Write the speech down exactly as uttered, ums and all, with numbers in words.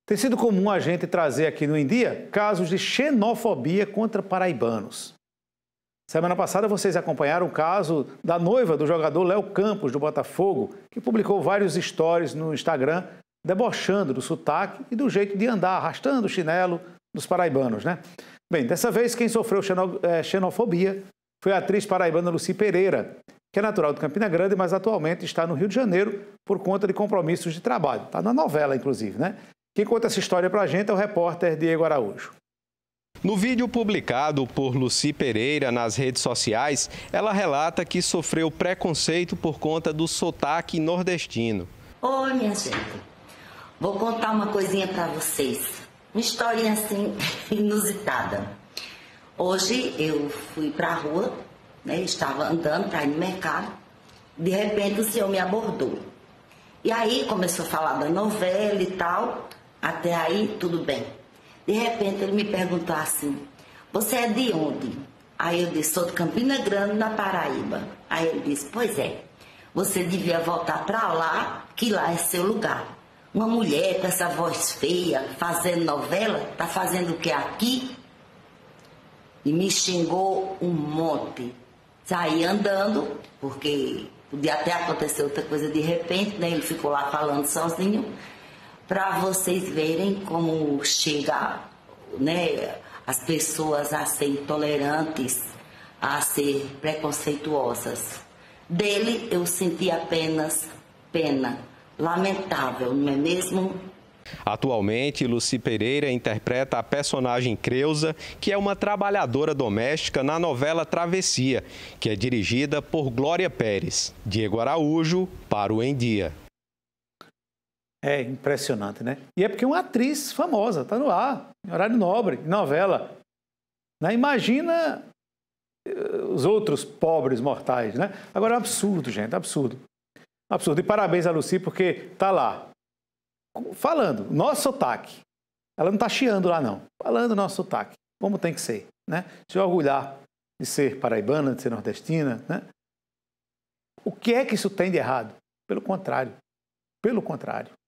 Tem sido comum a gente trazer aqui no Em Dia casos de xenofobia contra paraibanos. Semana passada vocês acompanharam o caso da noiva do jogador Léo Campos, do Botafogo, que publicou vários stories no Instagram debochando do sotaque e do jeito de andar, arrastando o chinelo dos paraibanos, né? Bem, dessa vez quem sofreu xenofobia foi a atriz paraibana Lucy Pereira, que é natural de Campina Grande, mas atualmente está no Rio de Janeiro por conta de compromissos de trabalho. Está na novela, inclusive, né? Quem conta essa história pra gente é o repórter Diego Araújo. No vídeo publicado por Lucy Pereira nas redes sociais, ela relata que sofreu preconceito por conta do sotaque nordestino. Oi, minha gente. Vou contar uma coisinha para vocês. Uma historinha assim, inusitada. Hoje eu fui para a rua, né, estava andando para ir no mercado. De repente o senhor me abordou. E aí começou a falar da novela e tal. Até aí, tudo bem. De repente, ele me perguntou assim, você é de onde? Aí eu disse, sou de Campina Grande, na Paraíba. Aí ele disse, pois é, você devia voltar para lá, que lá é seu lugar. Uma mulher com essa voz feia, fazendo novela, tá fazendo o que aqui? E me xingou um monte. Saí andando, porque podia até acontecer outra coisa de repente, né? Ele ficou lá falando sozinho. Para vocês verem como chega, né, as pessoas a ser intolerantes, a ser preconceituosas. Dele eu senti apenas pena, lamentável, não é mesmo? Atualmente, Lucy Pereira interpreta a personagem Creuza, que é uma trabalhadora doméstica na novela Travessia, que é dirigida por Glória Pérez. Diego Araújo, para o Em Dia. É impressionante, né? E é porque uma atriz famosa, está no ar, em horário nobre, em novela. Né? Imagina os outros pobres mortais, né? Agora é um absurdo, gente, absurdo. Absurdo. E parabéns a Lucy, porque está lá, falando, nosso sotaque. Ela não está chiando lá, não. Falando nosso sotaque, como tem que ser, né? Se orgulhar de ser paraibana, de ser nordestina, né? O que é que isso tem de errado? Pelo contrário. Pelo contrário.